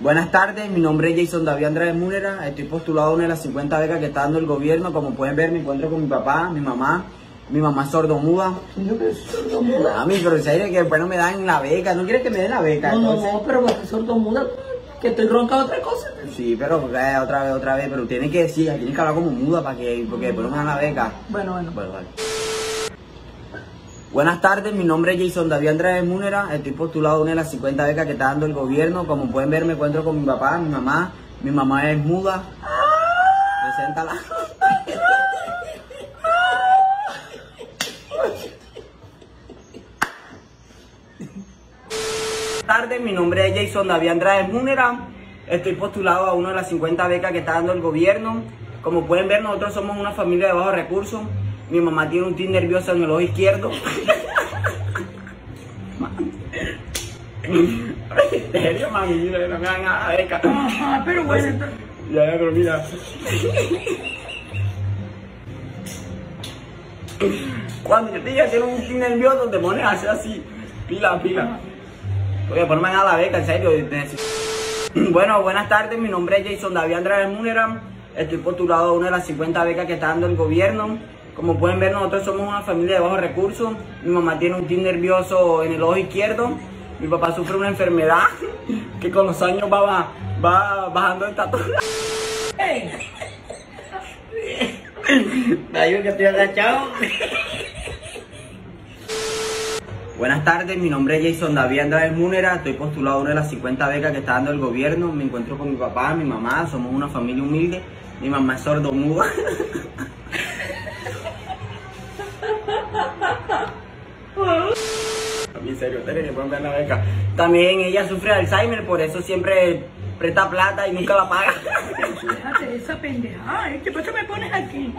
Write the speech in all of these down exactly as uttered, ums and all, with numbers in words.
Buenas tardes, mi nombre es Jason David Andrade Múnera, estoy postulado a una de las cincuenta becas que está dando el gobierno. Como pueden ver, me encuentro con mi papá, mi mamá, mi mamá es sordomuda. Yo que soy sordomuda. A mí, pero en serio que después no me dan la beca, ¿no quieres que me den la beca? No, no, Entonces... no, pero porque sordomuda, que estoy ronca otra cosa. Sí, pero eh, otra vez, otra vez, pero tienes que decir, tienes que hablar como muda para que, porque después no me dan la beca. Bueno, bueno. Bueno, vale. Buenas tardes, mi nombre es Jason David Andrade Múnera, estoy postulado a una de las cincuenta becas que está dando el gobierno. Como pueden ver, me encuentro con mi papá, mi mamá, mi mamá es muda. Preséntala. Buenas tardes, mi nombre es Jason David Andrade Múnera, estoy postulado a una de las cincuenta becas que está dando el gobierno. Como pueden ver, nosotros somos una familia de bajos recursos. Mi mamá tiene un tic nervioso en el ojo izquierdo. En serio, mami, mira, no me dan a la beca. Ajá, pero bueno. Ya, ya, pero mira. Cuando yo te diga que tienes un tic nervioso, te pones a hacer así. Pila, pila. Oye, pues no me dan a la beca, en serio. Bueno, buenas tardes, mi nombre es Jason David Andrade Múnera. Estoy postulado a una de las cincuenta becas que está dando el gobierno. Como pueden ver, nosotros somos una familia de bajos recursos. Mi mamá tiene un tic nervioso en el ojo izquierdo. Mi papá sufre una enfermedad que con los años va, va bajando de estatura. Hey. Ay, que estoy agachado. Buenas tardes, mi nombre es Jason David Andrade Múnera. Estoy postulado a una de las cincuenta becas que está dando el gobierno. Me encuentro con mi papá, mi mamá. Somos una familia humilde. Mi mamá es sordomuda. En serio, tiene que poner la beca. También ella sufre de Alzheimer, por eso siempre presta plata y nunca la paga. Déjate esa pendeja. Ay, ¿qué pasa me pones aquí?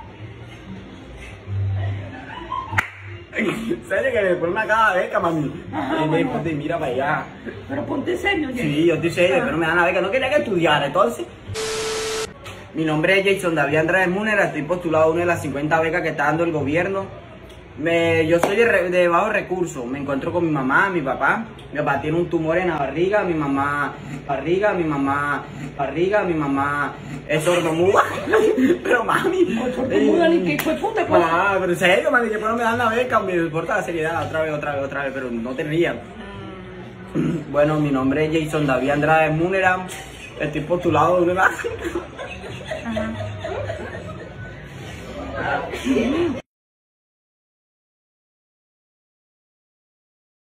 En serio que le ponen acá la beca, mami. Ajá, y bueno. ponte, mira para allá. Pero ponte serio, ya. Sí, yo estoy serio, Ah. pero no me dan la beca. No quería que estudiara, entonces. Mi nombre es Jason David Andrade Múnera. Estoy postulado a una de las cincuenta becas que está dando el gobierno. Me, yo soy de, re, de bajos recursos. Me encuentro con mi mamá, mi papá. Mi papá tiene un tumor en la barriga, mi mamá barriga, mi mamá barriga, mi mamá es sordomuda. Pero mami, Sordomuda ni que fue puta, pues. ah, pero en serio, mami, después no me dan la beca, me importa la seriedad, otra vez, otra vez, otra vez, pero no te rías. Bueno, mi nombre es Jason David Andrade Múnera. Estoy postulado de una...